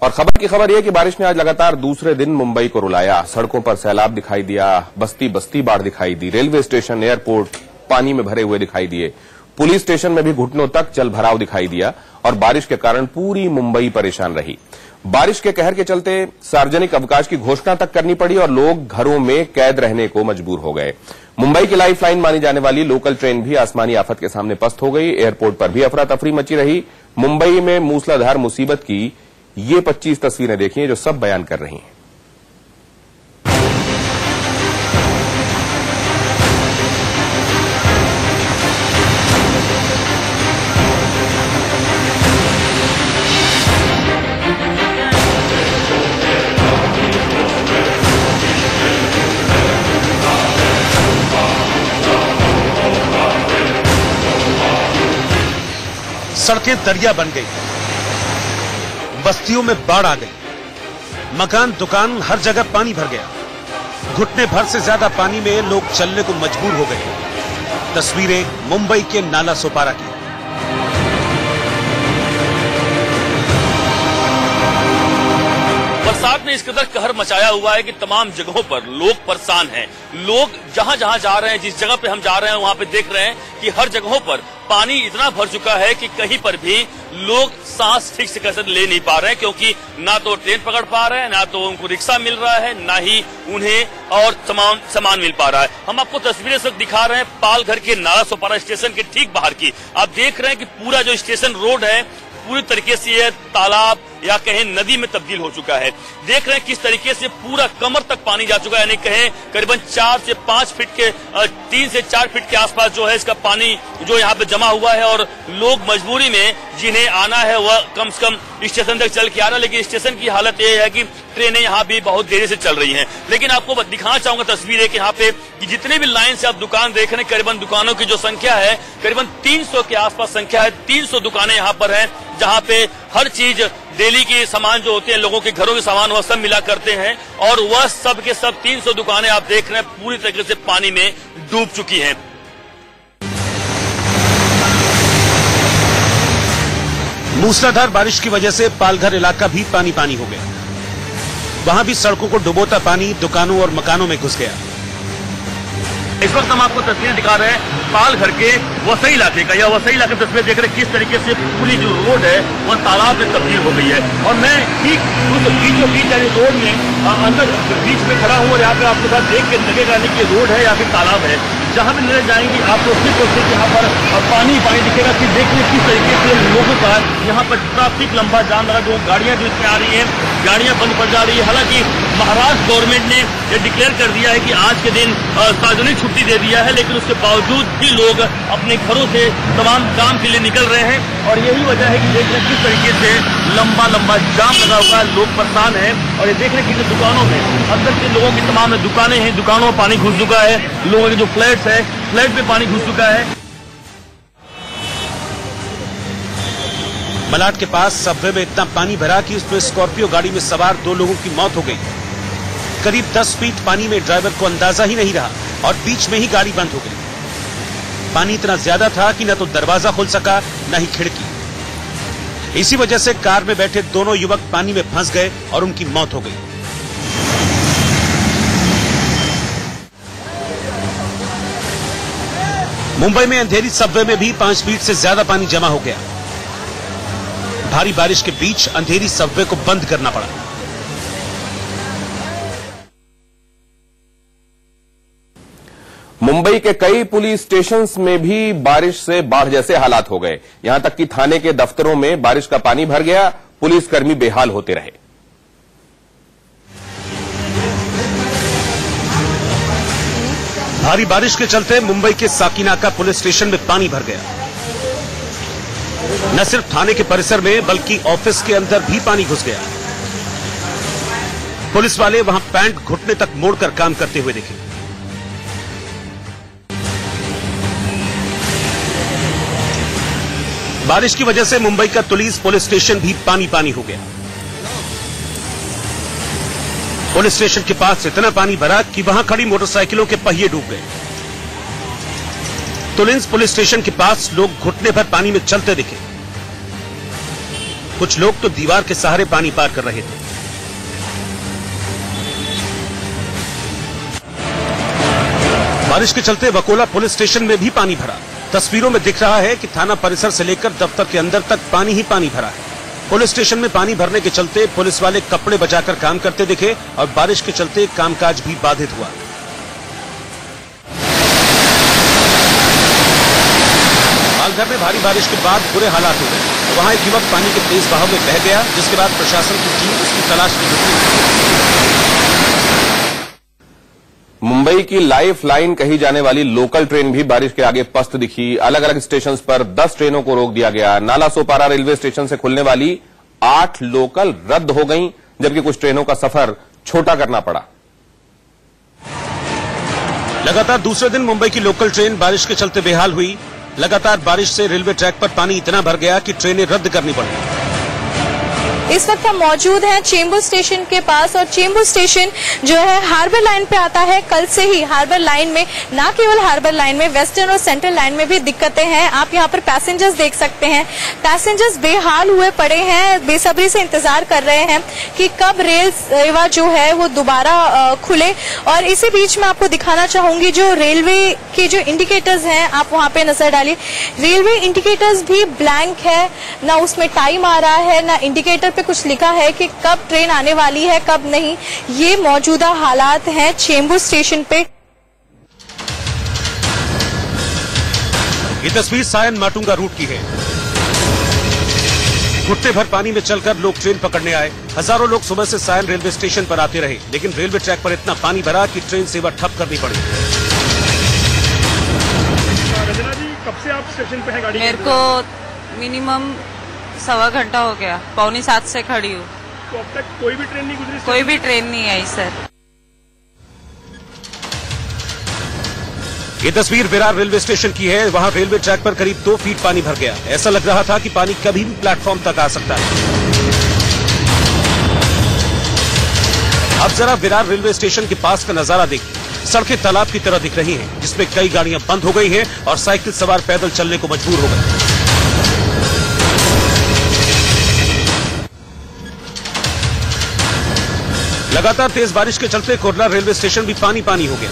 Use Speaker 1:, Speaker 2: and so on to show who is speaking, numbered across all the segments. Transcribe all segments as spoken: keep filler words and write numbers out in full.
Speaker 1: और खबर की खबर यह कि बारिश ने आज लगातार दूसरे दिन मुंबई को रुलाया। सड़कों पर सैलाब दिखाई दिया, बस्ती बस्ती बाढ़ दिखाई दी, रेलवे स्टेशन, एयरपोर्ट पानी में भरे हुए दिखाई दिए, पुलिस स्टेशन में भी घुटनों तक जल भराव दिखाई दिया और बारिश के कारण पूरी मुंबई परेशान रही। बारिश के कहर के चलते सार्वजनिक अवकाश की घोषणा तक करनी पड़ी और लोग घरों में कैद रहने को मजबूर हो गए। मुंबई की लाइफ लाइन मानी जाने वाली लोकल ट्रेन भी आसमानी आफत के सामने पस्त हो गई। एयरपोर्ट पर भी अफरा तफरी मची रही। मुंबई में मूसलाधार मुसीबत की ये पच्चीस तस्वीरें देखिए जो सब बयान कर रही हैं।
Speaker 2: सड़कें दरिया बन गई, बस्तियों में बाढ़ आ गई, मकान दुकान हर जगह पानी भर गया। घुटने भर से ज्यादा पानी में लोग चलने को मजबूर हो गए। तस्वीरें मुंबई के नाला सोपारा की।
Speaker 3: बरसात ने इस कदर कहर मचाया हुआ है कि तमाम जगहों पर लोग परेशान हैं। लोग जहां जहां जा रहे हैं, जिस जगह पे हम जा रहे हैं, वहां पे देख रहे हैं कि हर जगहों पर पानी इतना भर चुका है कि कहीं पर भी लोग सांस ठीक से कैसे ले नहीं पा रहे हैं, क्योंकि ना तो ट्रेन पकड़ पा रहे हैं, ना तो उनको रिक्शा मिल रहा है, ना ही उन्हें और सामान सामान मिल पा रहा है। हम आपको तस्वीरें सब दिखा रहे हैं पालघर के नाला सोपारा स्टेशन के ठीक बाहर की। आप देख रहे हैं कि पूरा जो स्टेशन रोड है पूरी तरीके से यह तालाब या कहें नदी में तब्दील हो चुका है। देख रहे हैं किस तरीके से पूरा कमर तक पानी जा चुका है, यानी कहें करीबन चार से पांच फीट के तीन से चार फीट के आसपास जो है इसका पानी जो यहाँ पे जमा हुआ है और लोग मजबूरी में जिन्हें आना है वह कम से कम स्टेशन तक चल के आ रहा है। लेकिन स्टेशन की हालत यह है कि ट्रेनें यहाँ भी बहुत देरी से चल रही हैं। लेकिन आपको दिखाना चाहूंगा तस्वीर है कि यहाँ पे कि जितने भी लाइन से आप दुकान देख रहे हैं, करीबन दुकानों की जो संख्या है करीबन तीन सौ के आसपास संख्या है। तीन सौ दुकानें यहाँ पर हैं जहाँ पे हर चीज डेली के सामान जो होते हैं, लोगों के घरों के सामान, वह सब मिला करते हैं और वह सब के सब तीन सौ दुकानें आप देख रहे हैं पूरी तरीके से पानी में डूब चुकी हैं।
Speaker 2: मूसलाधार बारिश की वजह से पालघर इलाका भी पानी पानी हो गया। वहां भी सड़कों को डुबोता पानी दुकानों और मकानों में घुस गया।
Speaker 3: इस वक्त हम आपको तस्वीरें दिखा रहे हैं पालघर के वसई इलाके का। यह वसई इलाके की तस्वीर देख रहे हैं किस तरीके से पूरी जो रोड है वह तालाब में तब्दील हो गई है। और मैं ठीक उस बीचों बीच यानी रोड में अंदर बीच में खड़ा हूँ और यहाँ पे आपके साथ देख के लगेगा नहीं कि रोड है या फिर तालाब है। जहाँ भी नजर जाएंगी आपको सिर्फ और सिर्फ यहाँ पर पानी पानी दिखेगा कि देखिए किस तरीके से लोगों का यहाँ पर ट्रैफिक लंबा जाम लगा, जो गाड़ियां जो इसमें आ रही हैं गाड़ियां बंद पड़ जा रही है। हालांकि महाराष्ट्र गवर्नमेंट ने यह डिक्लेयर कर दिया है कि आज के दिन सार्वजनिक छुट्टी दे दिया है, लेकिन उसके बावजूद भी लोग अपने घरों से तमाम काम के लिए निकल रहे हैं। और यही वजह है कि देख रहे हैं किस तरीके से लंबा लंबा जाम लगा हुआ है, लोग परेशान हैं। और ये देख रहे हैं कि दुकानों में अंदर के लोगों की तमाम दुकानें हैं, दुकानों में पानी घुस चुका है। लोगों के जो फ्लैट्स है फ्लैट में पानी घुस चुका है।
Speaker 2: मलाड के पास सबवे में इतना पानी भरा कि उसमें स्कॉर्पियो गाड़ी में सवार दो लोगों की मौत हो गई। करीब दस फीट पानी में ड्राइवर को अंदाजा ही नहीं रहा और बीच में ही गाड़ी बंद हो गई। पानी इतना ज्यादा था कि न तो दरवाजा खुल सका न ही खिड़की। इसी वजह से कार में बैठे दोनों युवक पानी में फंस गए और उनकी मौत हो गई। मुंबई में अंधेरी सबवे में भी पांच फीट से ज्यादा पानी जमा हो गया। भारी बारिश के बीच अंधेरी सबवे को बंद करना पड़ा।
Speaker 1: मुंबई के कई पुलिस स्टेशंस में भी बारिश से बाढ़ जैसे हालात हो गए। यहां तक कि थाने के दफ्तरों में बारिश का पानी भर गया, पुलिसकर्मी बेहाल होते रहे।
Speaker 2: भारी बारिश के चलते मुंबई के साकीनाका पुलिस स्टेशन में पानी भर गया। न सिर्फ थाने के परिसर में बल्कि ऑफिस के अंदर भी पानी घुस गया। पुलिस वाले वहां पैंट घुटने तक मोड़कर काम करते हुए दिखे। बारिश की वजह से मुंबई का तुलीस पुलिस स्टेशन भी पानी पानी हो गया। पुलिस स्टेशन के पास इतना पानी भरा कि वहां खड़ी मोटरसाइकिलों के पहिए डूब गए। तुलिंस पुलिस स्टेशन के पास लोग घुटने भर पानी में चलते दिखे। कुछ लोग तो दीवार के सहारे पानी पार कर रहे थे। बारिश के चलते वकोला पुलिस स्टेशन में भी पानी भरा। तस्वीरों में दिख रहा है कि थाना परिसर से लेकर दफ्तर के अंदर तक पानी ही पानी भरा है। पुलिस स्टेशन में पानी भरने के चलते पुलिस वाले कपड़े बचाकर काम करते दिखे और बारिश के चलते कामकाज भी बाधित हुआ। मालघर में भारी बारिश के बाद बुरे हालात हो गए। वहां एक युवक पानी के तेज बहाव में बह गया, जिसके बाद प्रशासन की टीम उसकी तलाश में जुटी।
Speaker 1: मुंबई की लाइफ लाइन कही जाने वाली लोकल ट्रेन भी बारिश के आगे पस्त दिखी। अलग अलग स्टेशन पर दस ट्रेनों को रोक दिया गया। नाला सोपारा रेलवे स्टेशन से खुलने वाली आठ लोकल रद्द हो गईं, जबकि कुछ ट्रेनों का सफर छोटा करना पड़ा।
Speaker 2: लगातार दूसरे दिन मुंबई की लोकल ट्रेन बारिश के चलते बेहाल हुई। लगातार बारिश से रेलवे ट्रैक पर पानी इतना भर गया कि ट्रेनें रद्द करनी पड़ी।
Speaker 4: इस वक्त हम मौजूद हैं चेंबूर स्टेशन के पास और चेंबूर स्टेशन जो है हार्बर लाइन पे आता है। कल से ही हार्बर लाइन में, ना केवल हार्बर लाइन में, वेस्टर्न और सेंट्रल लाइन में भी दिक्कतें हैं। आप यहाँ पर पैसेंजर्स देख सकते हैं। पैसेंजर्स बेहाल हुए पड़े हैं, बेसब्री से इंतजार कर रहे हैं कि कब रेल सेवा जो है वो दोबारा खुले। और इसी बीच में आपको दिखाना चाहूंगी जो रेलवे के जो इंडिकेटर्स हैं, आप वहां पे नजर डालिए। रेलवे इंडिकेटर्स भी ब्लैंक है, ना उसमें टाइम आ रहा है, ना इंडिकेटर पे कुछ लिखा है कि कब ट्रेन आने वाली है कब नहीं। ये मौजूदा हालात हैं चेंबूर स्टेशन पे।
Speaker 2: ये तस्वीर सायन माटुंगा रूट की है। घुटने भर पानी में चलकर लोग ट्रेन पकड़ने आए। हजारों लोग सुबह से सायन रेलवे स्टेशन पर आते रहे, लेकिन रेलवे ट्रैक पर इतना पानी भरा कि ट्रेन सेवा ठप करनी पड़ी।
Speaker 5: रंजना जी, कब से आप स्टेशन पे हैं गाड़ी?
Speaker 6: मेरे को मिनिमम सवा घंटा हो गया, पौनी सात से खड़ी हूँ।
Speaker 5: तो अब तक कोई भी ट्रेन नहीं गुजरी?
Speaker 6: कोई भी ट्रेन नहीं आई सर।
Speaker 2: ये तस्वीर विरार रेलवे स्टेशन की है। वहां रेलवे ट्रैक पर करीब दो फीट पानी भर गया। ऐसा लग रहा था कि पानी कभी भी प्लेटफॉर्म तक आ सकता है। अब जरा विरार रेलवे स्टेशन के पास का नजारा देखिए। सड़कें तालाब की तरह दिख रही हैं, जिसमें कई गाड़ियां बंद हो गई हैं और साइकिल सवार पैदल चलने को मजबूर हो गए। लगातार तेज बारिश के चलते कुर्ला रेलवे स्टेशन भी पानी पानी हो गया।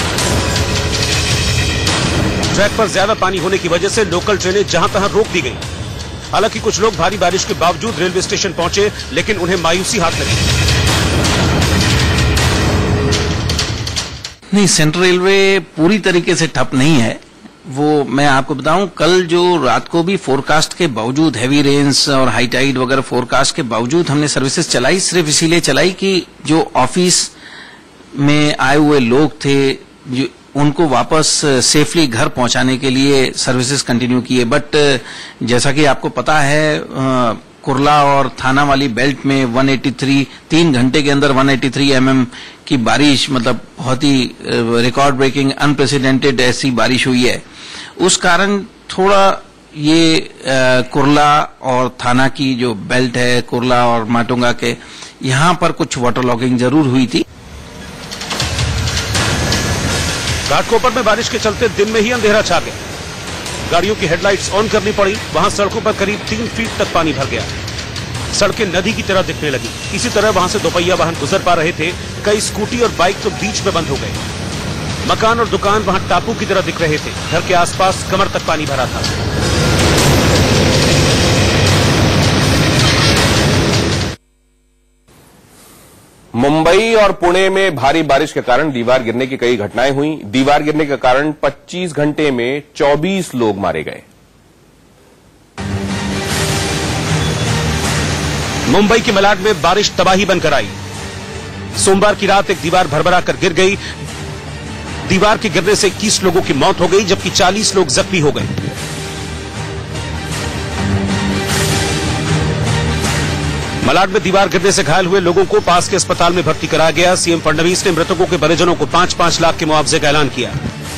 Speaker 2: ट्रैक पर ज्यादा पानी होने की वजह से लोकल ट्रेनें जहां तहां रोक दी गई। हालांकि कुछ लोग भारी बारिश के बावजूद रेलवे स्टेशन पहुंचे, लेकिन उन्हें मायूसी हाथ लगी।
Speaker 7: नहीं, सेंट्रल रेलवे पूरी तरीके से ठप नहीं है। वो मैं आपको बताऊं, कल जो रात को भी फोरकास्ट के बावजूद, हैवी रेन्स और हाई टाइड वगैरह फोरकास्ट के बावजूद हमने सर्विसेज चलाई। सिर्फ इसीलिए चलाई कि जो ऑफिस में आए हुए लोग थे, जो उनको वापस सेफली घर पहुंचाने के लिए सर्विसेज कंटिन्यू किए। बट जैसा कि आपको पता है, कुर्ला और थाना वाली बेल्ट में एक सौ तिरासी तीन घंटे के अंदर एक सौ तिरासी एमएम की बारिश, मतलब बहुत ही रिकॉर्ड ब्रेकिंग, अनप्रेसिडेंटेड ऐसी बारिश हुई है। उस कारण थोड़ा ये आ, कुर्ला और थाना की जो बेल्ट है, कुर्ला और माटुंगा के, यहां पर कुछ वाटर लॉगिंग जरूर हुई थी।
Speaker 2: घाटकोपर में बारिश के चलते दिन में ही अंधेरा छा गया। गाड़ियों की हेडलाइट्स ऑन करनी पड़ी। वहां सड़कों पर करीब तीन फीट तक पानी भर गया। सड़कें नदी की तरह दिखने लगी। इसी तरह वहां से दोपहिया वाहन गुजर पा रहे थे। कई स्कूटी और बाइक तो बीच में बंद हो गए। मकान और दुकान वहां टापू की तरह दिख रहे थे। घर के आसपास कमर तक पानी भरा था।
Speaker 1: मुंबई और पुणे में भारी बारिश के कारण दीवार गिरने की कई घटनाएं हुई। दीवार गिरने के कारण पच्चीस घंटे में चौबीस लोग मारे गए।
Speaker 2: मुंबई के मलाड में बारिश तबाही बनकर आई। सोमवार की रात एक दीवार भरभरा कर गिर गई। दीवार के गिरने से इक्कीस लोगों की मौत हो गई, जबकि चालीस लोग जख्मी हो गए। मलाड में दीवार गिरने से घायल हुए लोगों को पास के अस्पताल में भर्ती कराया गया। सीएम फडणवीस ने मृतकों के परिजनों को पांच पांच लाख के मुआवजे का ऐलान किया।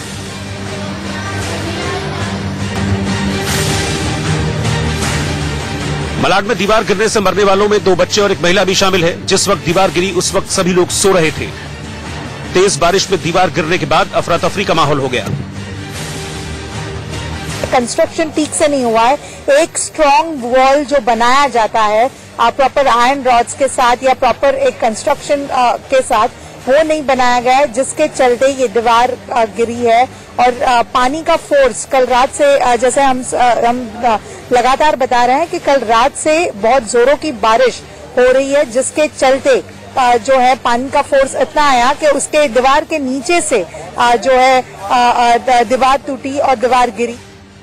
Speaker 2: मलाड में दीवार गिरने से मरने वालों में दो बच्चे और एक महिला भी शामिल है। जिस वक्त दीवार गिरी उस वक्त सभी लोग सो रहे थे। तेज बारिश में दीवार गिरने के बाद अफरा तफरी का माहौल हो गया।
Speaker 8: कंस्ट्रक्शन ठीक से नहीं हुआ है। एक स्ट्रॉन्ग वॉल जो बनाया जाता है प्रॉपर आयरन रॉड्स के साथ या प्रॉपर एक कंस्ट्रक्शन के साथ वो नहीं बनाया गया है, जिसके चलते ये दीवार गिरी है। और आ, पानी का फोर्स कल रात से आ, जैसे हम आ, हम आ, लगातार बता रहे हैं कि कल रात से बहुत जोरों की बारिश हो रही है, जिसके चलते आ, जो है पानी का फोर्स इतना आया कि उसके दीवार के नीचे से आ, जो है आ, आ, दीवार टूटी और दीवार गिरी।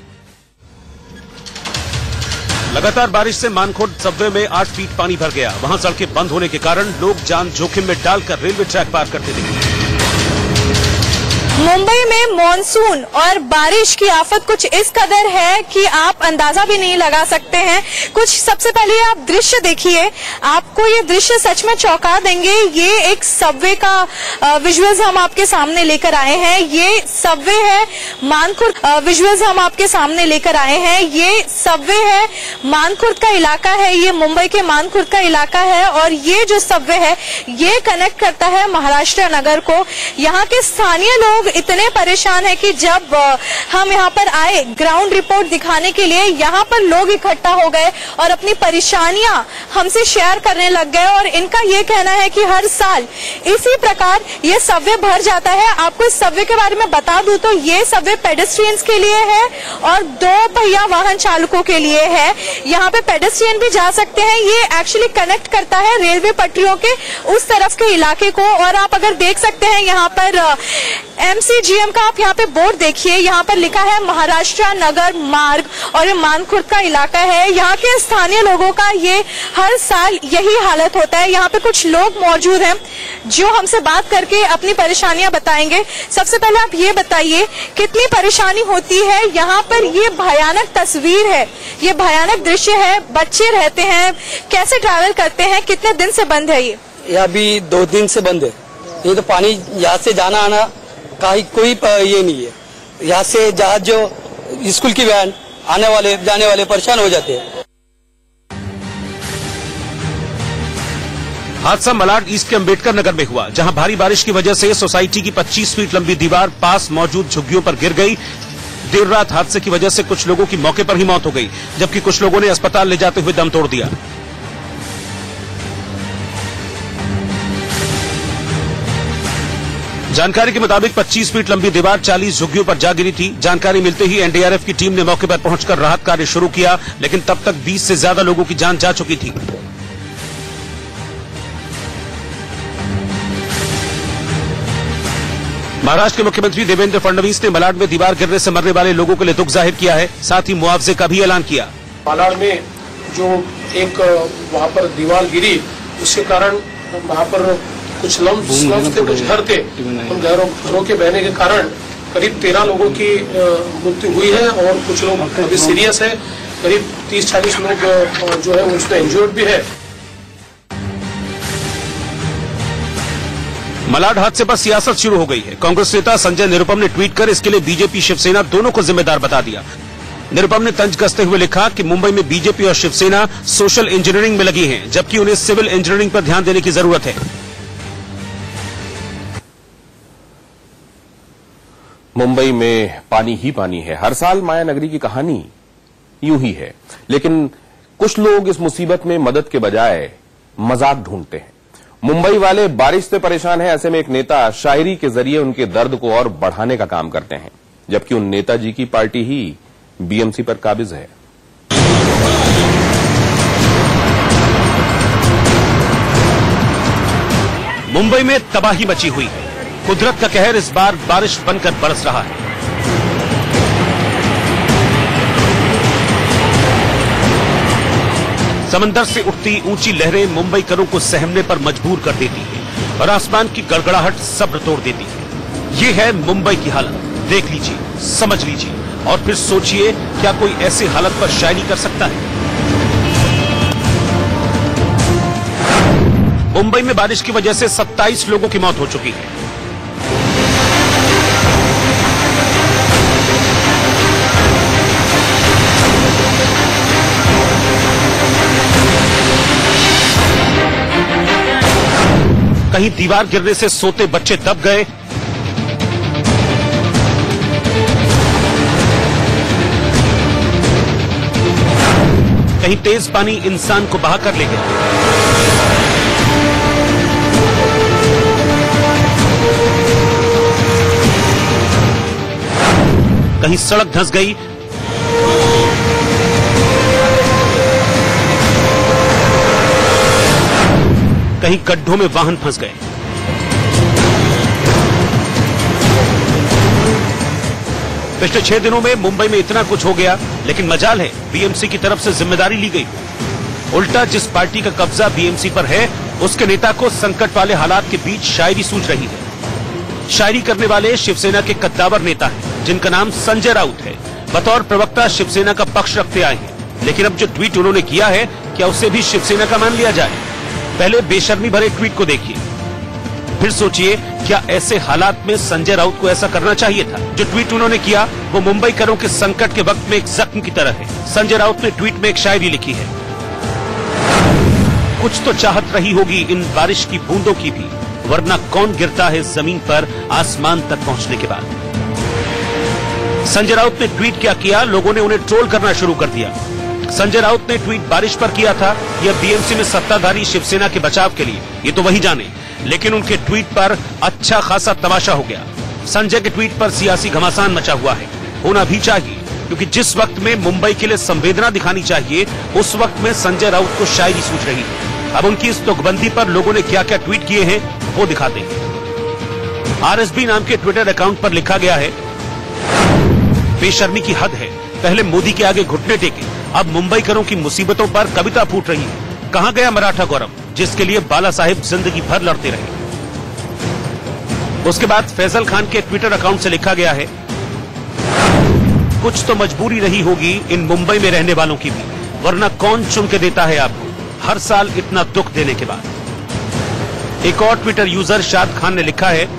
Speaker 2: लगातार बारिश से मानखुर्द सबवे में आठ फीट पानी भर गया। वहां सड़कें बंद होने के कारण लोग जान जोखिम में डालकर रेलवे ट्रैक पार करते दिखे।
Speaker 4: मुंबई में मॉनसून और बारिश की आफत कुछ इस कदर है कि आप अंदाजा भी नहीं लगा सकते हैं। कुछ सबसे पहले आप दृश्य देखिए, आपको ये दृश्य सच में चौंका देंगे। ये एक सबवे का विजुअल्स हम आपके सामने लेकर आए हैं। ये सबवे है मानखुर्द, विजुअल्स हम आपके सामने लेकर आए हैं। ये सबवे है मानखुर्द का इलाका है, ये मुंबई के मानखुर्द का इलाका है और ये जो सबवे है ये कनेक्ट करता है महाराष्ट्र नगर को। यहाँ के स्थानीय लोग इतने परेशान है कि जब हम यहाँ पर आए ग्राउंड रिपोर्ट दिखाने के लिए, यहाँ पर लोग इकट्ठा हो गए और अपनी परेशानियां हमसे शेयर करने लग गए। और इनका ये कहना है कि हर साल इसी प्रकार ये सबवे भर जाता है। आपको इस सबवे के बारे में बता दूं तो ये सबवे पेडेस्ट्रियंस के लिए है और दो पहिया वाहन चालकों के लिए है। यहाँ पे पेडेस्ट्रियन भी जा सकते हैं। ये एक्चुअली कनेक्ट करता है रेलवे पटरियों के उस तरफ के इलाके को। और आप अगर देख सकते हैं यहाँ पर एमसीजीएम का आप यहाँ पे बोर्ड देखिए, यहाँ पर लिखा है महाराष्ट्र नगर मार्ग और ये मानखुर्द का इलाका है। यहाँ के स्थानीय लोगों का ये हर साल यही हालत होता है। यहाँ पे कुछ लोग मौजूद हैं जो हमसे बात करके अपनी परेशानियां बताएंगे। सबसे पहले आप ये बताइए कितनी परेशानी होती है यहाँ पर। ये भयानक तस्वीर है, ये भयानक दृश्य है। बच्चे रहते हैं, कैसे ट्रैवल करते हैं, कितने दिन से बंद है ये?
Speaker 9: ये अभी दो दिन से बंद है। ये तो पानी यहाँ से जाना आना का कोई ये नहीं है। यहाँ से जहाँ जो स्कूल की वैन आने वाले जाने वाले परेशान हो जाते हैं।
Speaker 2: हादसा मलाड ईस्ट के अंबेडकर नगर में हुआ, जहां भारी बारिश की वजह से सोसाइटी की पच्चीस फीट लंबी दीवार पास मौजूद झुग्गियों पर गिर गई। देर रात हादसे की वजह से कुछ लोगों की मौके पर ही मौत हो गई, जबकि कुछ लोगों ने अस्पताल ले जाते हुए दम तोड़ दिया। जानकारी के मुताबिक पच्चीस फीट लंबी दीवार चालीस झुग्गियों पर जा गिरी थी। जानकारी मिलते ही एनडीआरएफ की टीम ने मौके पर पहुंचकर राहत कार्य शुरू किया, लेकिन तब तक बीस से ज्यादा लोगों की जान जा चुकी थी। महाराष्ट्र के मुख्यमंत्री देवेंद्र फडणवीस ने मलाड में दीवार गिरने से मरने वाले लोगों के लिए दुख जाहिर किया है, साथ ही मुआवजे का भी ऐलान किया।
Speaker 10: मलाड में जो एक वहां पर दीवार गिरी, उसके कारण वहां पर कुछ लम्स लम्स थे, कुछ घर थे। उन घरों घरों के बहने के कारण करीब तेरह लोगों की मृत्यु हुई है और कुछ लोग अभी सीरियस है। करीब तीस चालीस लोग जो है उसमें इंजर्ड भी है।
Speaker 2: मलाड हादसे पर सियासत शुरू हो गई है। कांग्रेस नेता संजय निरुपम ने ट्वीट कर इसके लिए बीजेपी शिवसेना दोनों को जिम्मेदार बता दिया। निरुपम ने तंज कसते हुए लिखा कि मुंबई में बीजेपी और शिवसेना सोशल इंजीनियरिंग में लगी हैं, जबकि उन्हें सिविल इंजीनियरिंग पर ध्यान देने की जरूरत है।
Speaker 1: मुंबई में पानी ही पानी है। हर साल माया नगरी की कहानी यूं ही है, लेकिन कुछ लोग इस मुसीबत में मदद के बजाय मजाक ढूंढते हैं। मुंबई वाले बारिश से परेशान हैं, ऐसे में एक नेता शायरी के जरिए उनके दर्द को और बढ़ाने का काम करते हैं, जबकि उन नेताजी की पार्टी ही बीएमसी पर काबिज है।
Speaker 2: मुंबई में तबाही मची हुई है। कुदरत का कहर इस बार बारिश बनकर बरस रहा है। समंदर से उठती ऊंची लहरें मुंबईकरों को सहमने पर मजबूर कर देती हैं और आसमान की गड़गड़ाहट सब्र तोड़ देती है। ये है मुंबई की हालत। देख लीजिए, समझ लीजिए और फिर सोचिए, क्या कोई ऐसी हालत पर शायरी कर सकता है? मुंबई में बारिश की वजह से सत्ताईस लोगों की मौत हो चुकी है। कहीं दीवार गिरने से सोते बच्चे दब गए, कहीं तेज पानी इंसान को बहाकर ले गया। कहीं सड़क धंस गई, कहीं गड्ढों में वाहन फंस गए। पिछले छह दिनों में मुंबई में इतना कुछ हो गया, लेकिन मजाल है बीएमसी की तरफ से जिम्मेदारी ली गई। उल्टा जिस पार्टी का कब्जा बीएमसी पर है, उसके नेता को संकट वाले हालात के बीच शायरी सूझ रही है। शायरी करने वाले शिवसेना के कद्दावर नेता हैं, जिनका नाम संजय राउत है। बतौर प्रवक्ता शिवसेना का पक्ष रखते आए हैं, लेकिन अब जो ट्वीट उन्होंने किया है, क्या उसे भी शिवसेना का मान लिया जाए? पहले बेशर्मी भरे ट्वीट को देखिए, फिर सोचिए क्या ऐसे हालात में संजय राउत को ऐसा करना चाहिए था? जो ट्वीट उन्होंने किया वो मुंबईकरों के संकट के वक्त में एक जख्म की तरह है। संजय राउत ने ट्वीट में एक शायरी लिखी है, कुछ तो चाहत रही होगी इन बारिश की बूंदों की भी, वरना कौन गिरता है जमीन पर आसमान तक पहुंचने के बाद। संजय राउत ने ट्वीट क्या किया, लोगों ने उन्हें ट्रोल करना शुरू कर दिया। संजय राउत ने ट्वीट बारिश पर किया था या बीएमसी में सत्ताधारी शिवसेना के बचाव के लिए, ये तो वही जाने, लेकिन उनके ट्वीट पर अच्छा खासा तमाशा हो गया। संजय के ट्वीट पर सियासी घमासान मचा हुआ है, होना भी चाहिए, क्योंकि जिस वक्त में मुंबई के लिए संवेदना दिखानी चाहिए, उस वक्त में संजय राउत को शायरी सूझ रही है। अब उनकी इस तुकबंदी पर लोगों ने क्या क्या ट्वीट किए हैं वो दिखाते हैं। आरएसबी नाम के ट्विटर अकाउंट पर लिखा गया है, बेशर्मी की हद है, पहले मोदी के आगे घुटने टेके, अब मुंबईकरों की मुसीबतों पर कविता फूट रही है। कहां गया मराठा गौरव, जिसके लिए बाला साहिब जिंदगी भर लड़ते रहे। उसके बाद फैजल खान के ट्विटर अकाउंट से लिखा गया है, कुछ तो मजबूरी रही होगी इन मुंबई में रहने वालों की भी, वरना कौन चुन के देता है आपको हर साल इतना दुख देने के बाद। एक और ट्विटर यूजर शाद खान ने लिखा है,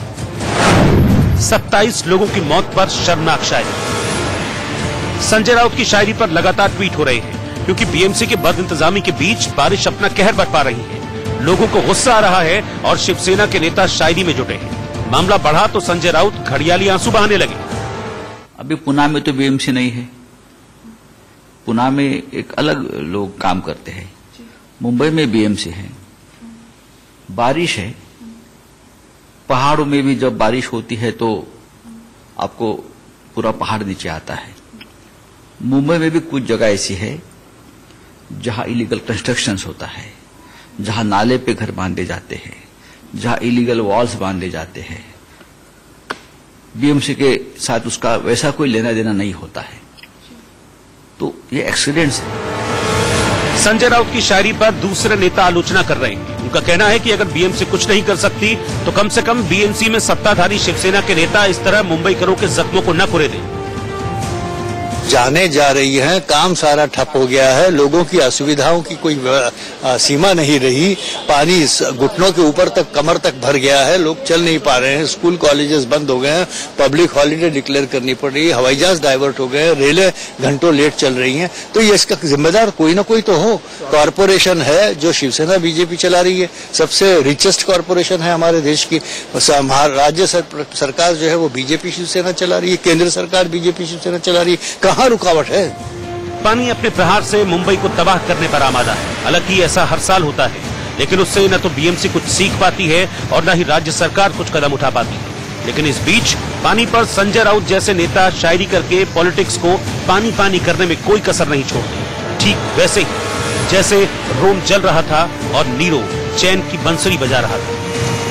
Speaker 2: सत्ताईस लोगों की मौत पर शर्मनाक शायरी। संजय राउत की शायरी पर लगातार ट्वीट हो रहे हैं, क्योंकि बीएमसी के बदइंतजामी के बीच बारिश अपना कहर बरपा रही है। लोगों को गुस्सा आ रहा है और शिवसेना के नेता शायरी में जुटे हैं। मामला बढ़ा तो संजय राउत घड़ियाली आंसू बहाने लगे।
Speaker 11: अभी पुणे में तो बीएमसी नहीं है, पुणे में एक अलग लोग काम करते हैं, मुंबई में बीएमसी है। बारिश है, पहाड़ों में भी जब बारिश होती है तो आपको पूरा पहाड़ नीचे आता है। मुंबई में भी कुछ जगह ऐसी है जहां इलीगल कंस्ट्रक्शंस होता है, जहां नाले पे घर बांधे जाते हैं, जहां इलीगल वॉल्स बांधे जाते हैं। बीएमसी के साथ उसका वैसा कोई लेना देना नहीं होता है, तो ये एक्सीडेंट्स है।
Speaker 2: संजय राउत की शायरी पर दूसरे नेता आलोचना कर रहे हैं। उनका कहना है कि अगर बीएमसी कुछ नहीं कर सकती तो कम से कम बीएमसी में सत्ताधारी शिवसेना के नेता इस तरह मुंबईकरों के जख्मों को न कुरे दें।
Speaker 12: जाने जा रही हैं, काम सारा ठप हो गया है, लोगों की असुविधाओं की कोई आ, सीमा नहीं रही। पानी घुटनों के ऊपर तक, कमर तक भर गया है, लोग चल नहीं पा रहे हैं, स्कूल कॉलेजेस बंद हो गए हैं, पब्लिक हॉलीडे डिक्लेयर करनी पड़ रही है, हवाई जहाज डाइवर्ट हो गए हैं, रेलें घंटों लेट चल रही हैं। तो ये इसका जिम्मेदार कोई ना कोई तो हो। कॉरपोरेशन है जो शिवसेना बीजेपी चला रही है, सबसे रिचेस्ट कॉरपोरेशन है हमारे देश की। राज्य सरकार जो है वो बीजेपी शिवसेना चला रही है, केंद्र सरकार बीजेपी शिवसेना चला रही है, कहाँ रुकावट है?
Speaker 2: पानी अपने प्रहार से मुंबई को तबाह करने पर आमादा है। हालांकि ऐसा हर साल होता है, लेकिन उससे न तो बीएमसी कुछ सीख पाती है और न ही राज्य सरकार कुछ कदम उठा पाती है। लेकिन इस बीच पानी पर संजय राउत जैसे नेता शायरी करके पॉलिटिक्स को पानी पानी करने में कोई कसर नहीं छोड़ते। ठीक वैसे ही जैसे रोम जल रहा था और नीरो चैन की बंसुरी बजा रहा था।